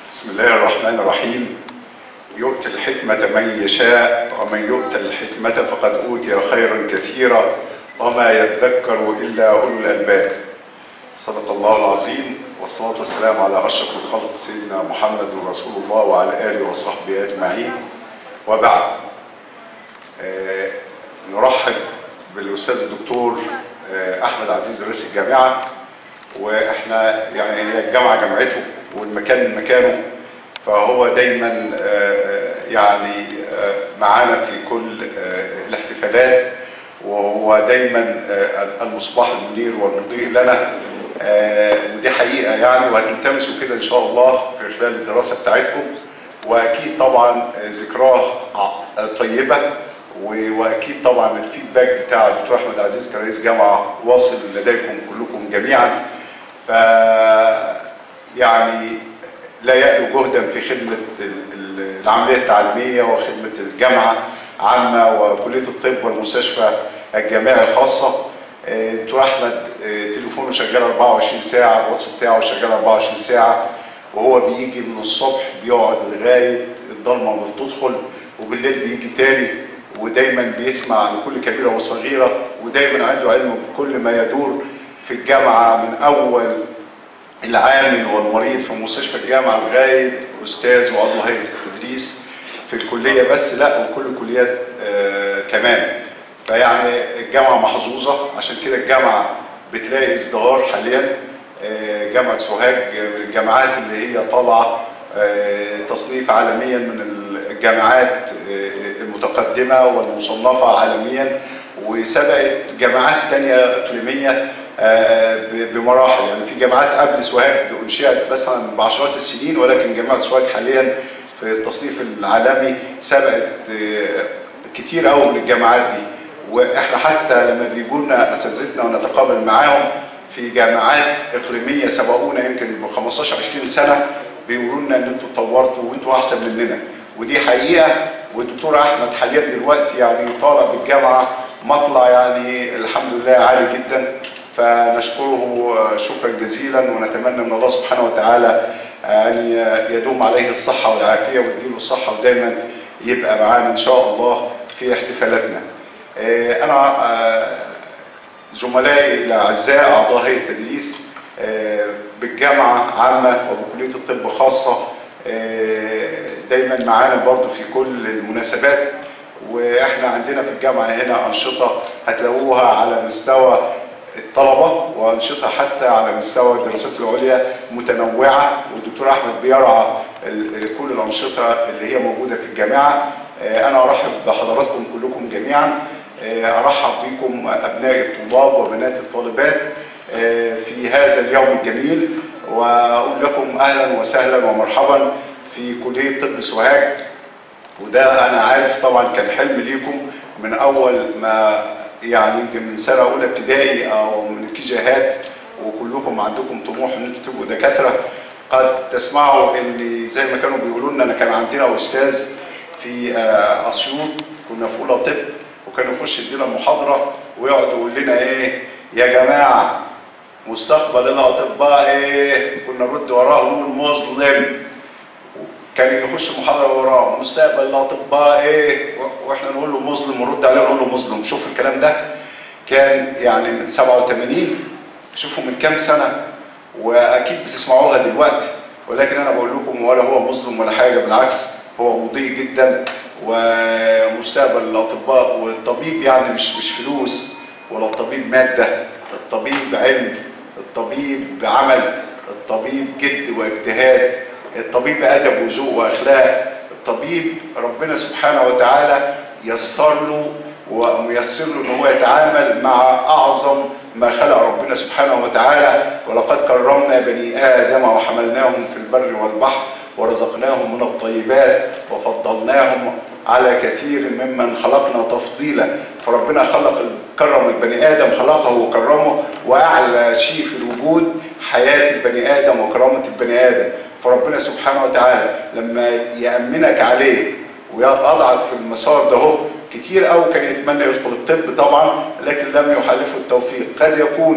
بسم الله الرحمن الرحيم. يؤتي الحكمة من يشاء ومن يؤت الحكمة فقد أوتي خيرا كثيرا وما يذكر إلا أولو الألباب. صدق الله العظيم، والصلاة والسلام على أشرف الخلق سيدنا محمد رسول الله وعلى آله وصحبه أجمعين. وبعد، نرحب بالأستاذ الدكتور أحمد عزيز رئيس الجامعة، وإحنا يعني هي الجامعة جامعته والمكان مكانه، فهو دايما يعني معانا في كل الاحتفالات، وهو دايما المصباح المنير والمضيء لنا، ودي حقيقة يعني، وهتلتمسوا كده إن شاء الله في خلال الدراسة بتاعتكم. وأكيد طبعا ذكراه طيبة، واكيد طبعا الفيدباك بتاع الدكتور احمد عزيز كرئيس جامعه واصل لديكم كلكم جميعا. ف يعني لا يألو جهدا في خدمه العمليه التعليميه وخدمه الجامعه عامه وكليه الطب والمستشفى الجامعي الخاصه. الدكتور احمد تليفونه شغال 24 ساعه، الواتس بتاعه شغال 24 ساعه، وهو بيجي من الصبح بيقعد لغايه الضلمه ما بتدخل، وبالليل بيجي تاني، ودايما بيسمع لكل كبيره وصغيره، ودايما عنده علم بكل ما يدور في الجامعه، من اول العامل والمريض في مستشفى الجامعه لغايه استاذ وعضو هيئه التدريس في الكليه بس، لا وكل الكليات كمان. فيعني الجامعه محظوظه، عشان كده الجامعه بتلاقي ازدهار حاليا. جامعه سوهاج من الجامعات اللي هي طالعه تصنيف عالميا، من الجامعات المتقدمة والمصنفة عالميا، وسبقت جامعات تانية إقليمية بمراحل. يعني في جامعات قبل سوهاج أنشئت مثلا بعشرات السنين، ولكن جامعة سوهاج حاليا في التصنيف العالمي سبقت كتير قوي من الجامعات دي. واحنا حتى لما بيجوا لنا اساتذتنا ونتقابل معاهم في جامعات إقليمية سبقونا يمكن ب 15-20 سنة، بيقولوا لنا ان انتوا اتطورتوا وانتوا احسن مننا، ودي حقيقه. والدكتور احمد حاليا دلوقتي يعني طالع بالجامعه مطلع يعني الحمد لله عالي جدا، فنشكره شكرا جزيلا، ونتمنى من الله سبحانه وتعالى ان يدوم عليه الصحه والعافيه ويديله الصحه، ودايما يبقى معانا ان شاء الله في احتفالاتنا. انا زملائي الاعزاء اعضاء هيئه التدريس بالجامعه عامه وبكليه الطب خاصه دايما معانا برضو في كل المناسبات. واحنا عندنا في الجامعه هنا انشطه هتلاقوها على مستوى الطلبه، وانشطه حتى على مستوى الدراسات العليا متنوعه، والدكتور احمد بيرعى كل الانشطه اللي هي موجوده في الجامعه. انا ارحب بحضراتكم كلكم جميعا، ارحب بكم ابناء الطلاب وبنات الطالبات في هذا اليوم الجميل، واقول لكم اهلا وسهلا ومرحبا في كليه طب سوهاج. وده انا عارف طبعا كان حلم ليكم من اول ما يعني يمكن من سنه اولى ابتدائي او من الكيجيهات، وكلكم عندكم طموح ان انتم تبقوا دكاتره. قد تسمعوا ان زي ما كانوا بيقولوا لنا، انا كان عندنا استاذ في اسيوط كنا في اولى طب، وكان يخش يدينا محاضره ويقعد يقول لنا ايه يا جماعه مستقبل الاطباء ايه؟ كنا نرد وراه نقول مظلم. كان يخش محاضره وراه مستقبل الاطباء ايه؟ واحنا نقول له مظلم، ونرد عليه ونقول له مظلم. شوف الكلام ده كان يعني من 87، شوفوا من كام سنه، واكيد بتسمعوها دلوقتي، ولكن انا بقول لكم ولا هو مظلم ولا حاجه، بالعكس هو مضيء جدا. ومستقبل الاطباء والطبيب يعني مش فلوس، ولا الطبيب ماده، الطبيب علم، الطبيب عمل، الطبيب جد واجتهاد، الطبيب ادب وذوق واخلاق، الطبيب ربنا سبحانه وتعالى يسر له وميسر له ان هو يتعامل مع اعظم ما خلق ربنا سبحانه وتعالى. ولقد كرمنا بني ادم وحملناهم في البر والبحر ورزقناهم من الطيبات وفضلناهم على كثير ممن خلقنا تفضيلا. فربنا كرم البني ادم، خلقه وكرمه، واعلى شيء في الوجود حياه البني ادم وكرامه البني ادم. فربنا سبحانه وتعالى لما يامنك عليه ويضعك في المسار ده، هو كتير قوي كان يتمنى يدخل الطب طبعا، لكن لم يحالفه التوفيق. قد يكون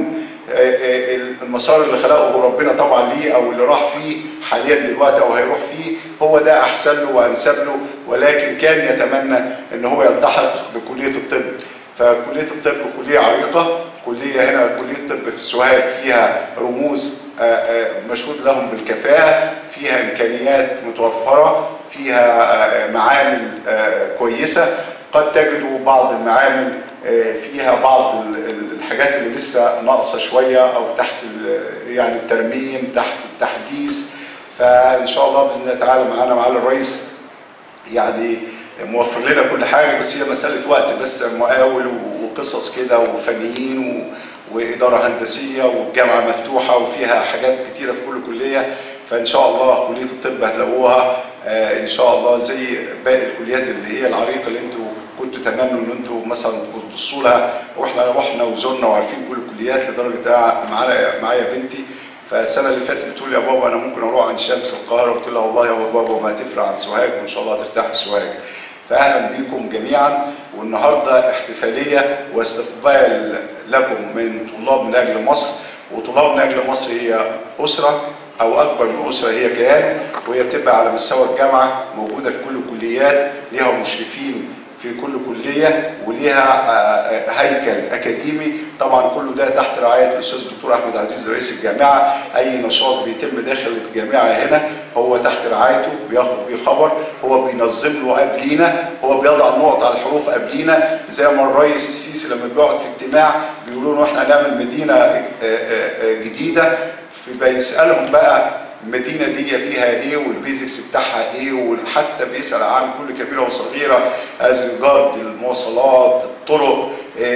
المسار اللي خلقه ربنا طبعا ليه او اللي راح فيه حاليا دلوقتي او هيروح فيه هو ده احسن له وانسب له، ولكن كان يتمنى ان هو يلتحق بكليه الطب. فكليه الطب كليه عريقه، كليه هنا كليه الطب في سوهاج فيها رموز مشهود لهم بالكفاءه، فيها امكانيات متوفره، فيها معامل كويسه. قد تجدوا بعض المعامل فيها بعض الحاجات اللي لسه ناقصه شويه او تحت يعني الترميم، تحت التحديث. فان شاء الله باذن الله تعالى معانا معالي الرئيس يعني موفر لنا كل حاجه، بس هي مساله وقت، بس مقاول وقصص كده وفنيين واداره هندسيه والجامعه مفتوحه وفيها حاجات كتيره في كل كليه. فان شاء الله كليه الطب هتلاقوها ان شاء الله زي باقي الكليات اللي هي العريقه اللي انتوا كنتوا تمنوا ان انتوا مثلا تبصوا لها، واحنا رحنا وزرنا وعارفين كل الكليات لدرجه معايا بنتي فالسنه اللي فاتت بتقول يا بابا انا ممكن اروح عن شمس القاهره، قلت لها والله يا بابا ما هتفرق عن سوهاج وان شاء الله هترتاح في سوهاج. فاهلا بيكم جميعا، والنهارده احتفاليه واستقبال لكم من طلاب من اجل مصر. وطلاب من اجل مصر هي اسره او اكبر من اسره، هي كيان، وهي بتبقى على مستوى الجامعه موجوده في كل الكليات، ليها مشرفين في كل كليه وليها هيكل اكاديمي. طبعا كله ده تحت رعايه الاستاذ الدكتور احمد عزيز رئيس الجامعه. اي نشاط بيتم داخل الجامعه هنا هو تحت رعايته، بياخد بيه خبر، هو بينظم له قبلينا، هو بيضع النقط على الحروف قبلينا. زي ما الرئيس السيسي لما بيقعد في اجتماع بيقولوا له احنا هنعمل مدينه جديده، فبيسالهم بقى المدينه دي فيها ايه والبيزكس بتاعها ايه، وحتى بيسال عن كل كبيره وصغيره، از ريجارد المواصلات، الطرق،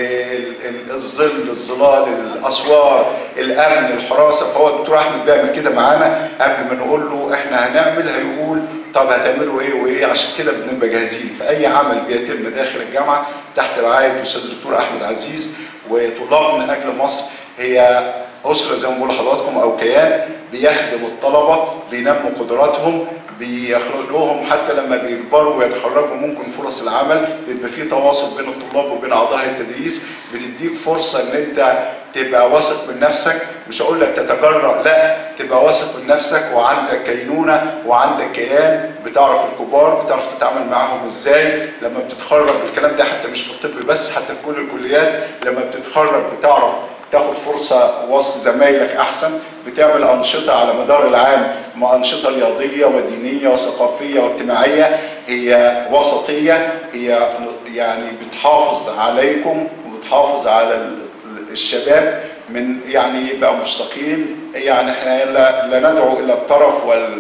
الظل، الظلال، الاسوار، الامن، الحراسه. فهو الدكتور احمد بيعمل كده معانا قبل ما نقول له احنا هنعمل، هيقول طب هتعملوا ايه وايه، عشان كده بنبقى جاهزين. فاي عمل بيتم داخل الجامعه تحت رعايه الاستاذ الدكتور احمد عزيز. وطلاب من اجل مصر هي اسره زي ما بقول لحضراتكم او كيان بيخدم الطلبه، بينموا قدراتهم، بيخلق لهم حتى لما بيكبروا ويتخرجوا ممكن فرص العمل، بيبقى في تواصل بين الطلاب وبين اعضاء التدريس، بتديك فرصه ان انت تبقى واثق من نفسك. مش هقول لك تتجرأ، لا، تبقى واثق من نفسك وعندك كينونه وعندك كيان، بتعرف الكبار، بتعرف تتعامل معاهم ازاي. لما بتتخرج الكلام ده حتى مش في الطب بس، حتى في كل الكليات، لما بتتخرج بتعرف تاخد فرصه وسط زمايلك احسن، بتعمل انشطه على مدار العام، مع انشطه رياضيه ودينيه وثقافيه واجتماعيه، هي وسطيه، هي يعني بتحافظ عليكم وبتحافظ على الشباب من يعني يبقى مستقيم. يعني احنا لا ندعو الى الطرف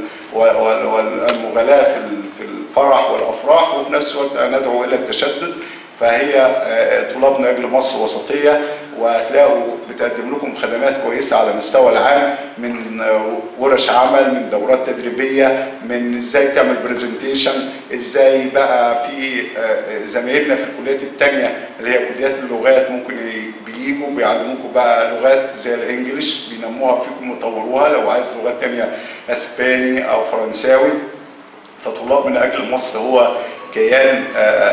والمغالاه في الفرح والافراح، وفي نفس الوقت ندعو الى التشدد. فهي طلاب من اجل مصر وسطيه، وهتلاقوا بتقدم لكم خدمات كويسه على مستوى العام، من ورش عمل، من دورات تدريبيه، من ازاي تعمل برزنتيشن، ازاي بقى في زمايلنا في الكليات الثانيه اللي هي كليات اللغات ممكن بييجوا بيعلموكم بقى لغات زي الانجليش، بينموها فيكم ويطوروها. لو عايز لغات ثانيه اسباني او فرنساوي، فطلاب من اجل مصر هو كيان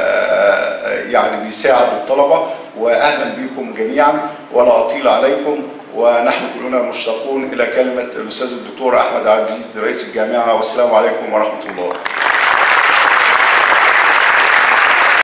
يعني بيساعد الطلبه. واهلا بكم جميعا ولا اطيل عليكم، ونحن كلنا مشتاقون الى كلمه الاستاذ الدكتور احمد عزيز رئيس الجامعه. والسلام عليكم ورحمه الله.